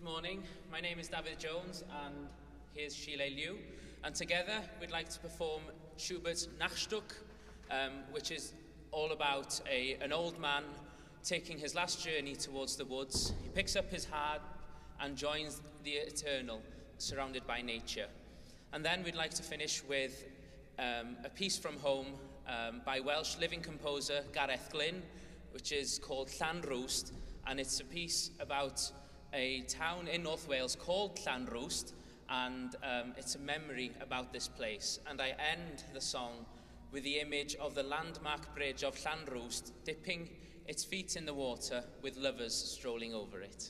morning, my name is Dafydd Jones and here's Shile Liu, and together we'd like to perform Schubert's Nachtstück, which is all about an old man taking his last journey towards the woods. He picks up his harp and joins the eternal, surrounded by nature. And then we'd like to finish with a piece from home by Welsh living composer Gareth Glyn, which is called Llanrwst, and it's a piece about a town in North Wales called Llanrwst, and it's a memory about this place. And I end the song with the image of the landmark bridge of Llanrwst dipping its feet in the water with lovers strolling over it.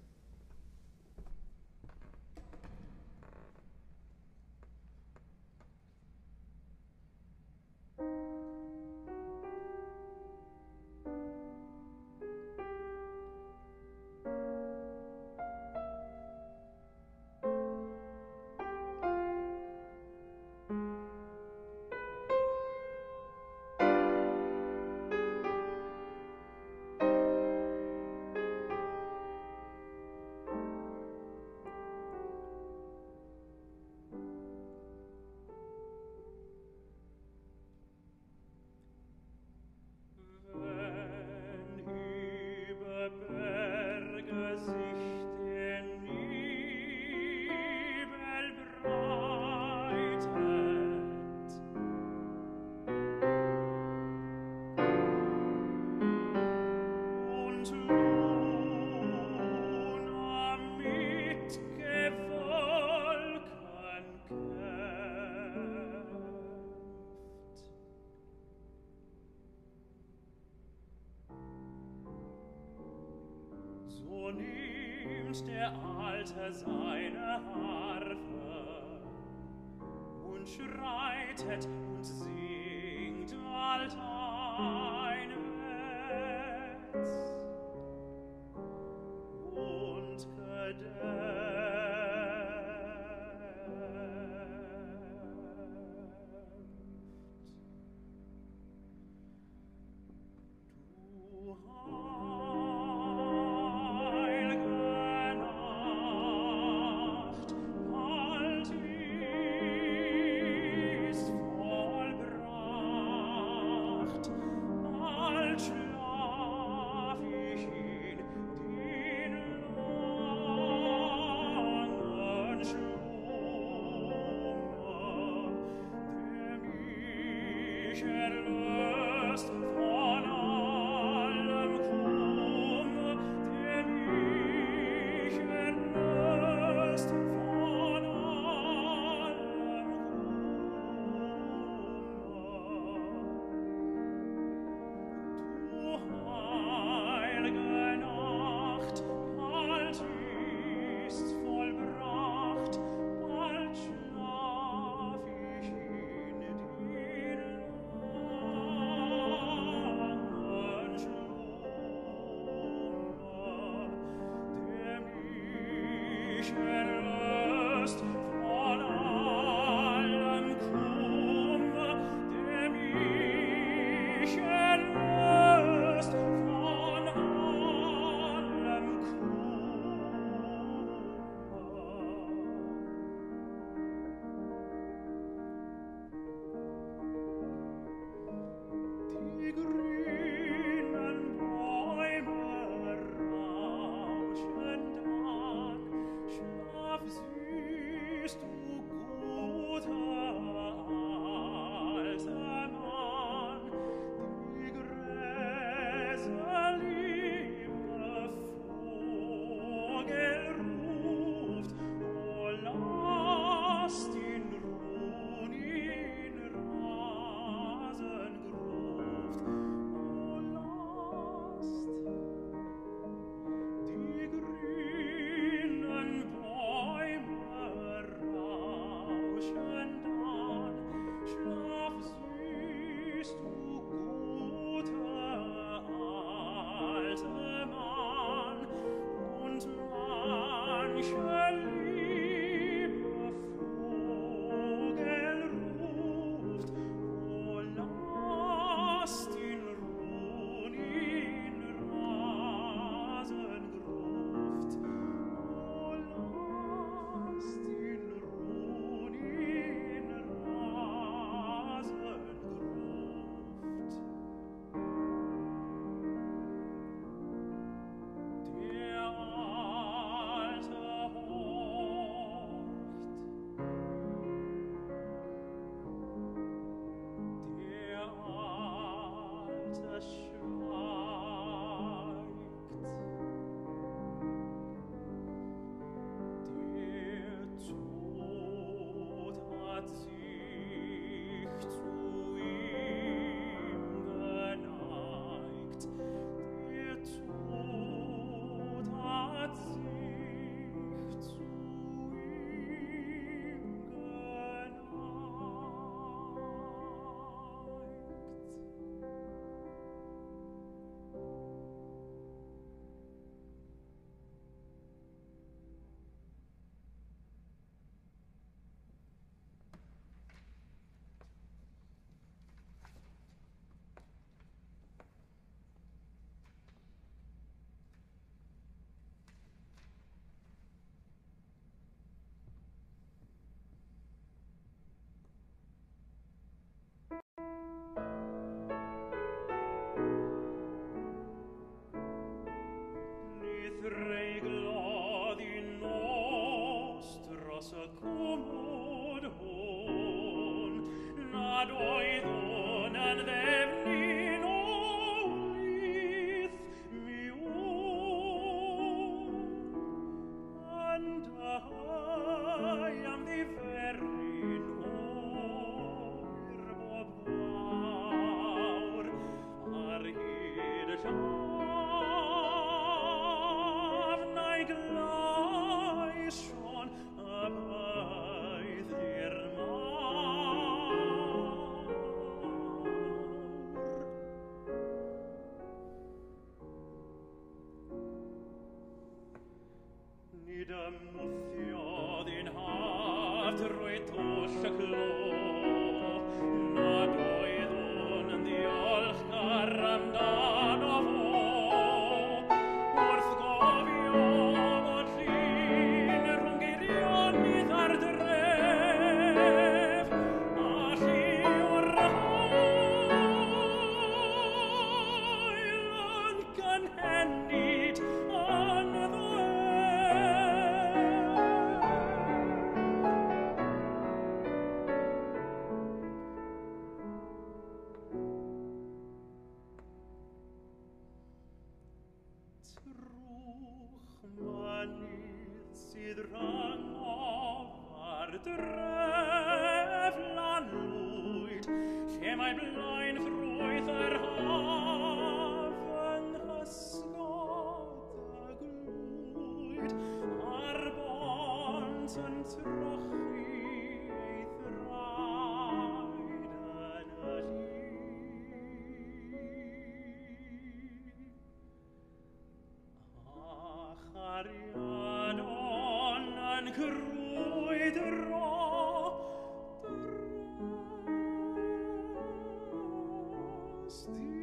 So nimmt der Alte seine Harfe und schreitet und singt alteinwärts und gedämpft. Fydd rang o'r dreflan lwyd, lle mae blaen ffrwyth yr haf yng nghysgod a glwyd, a'r bont yn trochi ei thraed yn y llun. A chariadon yn crwydro dros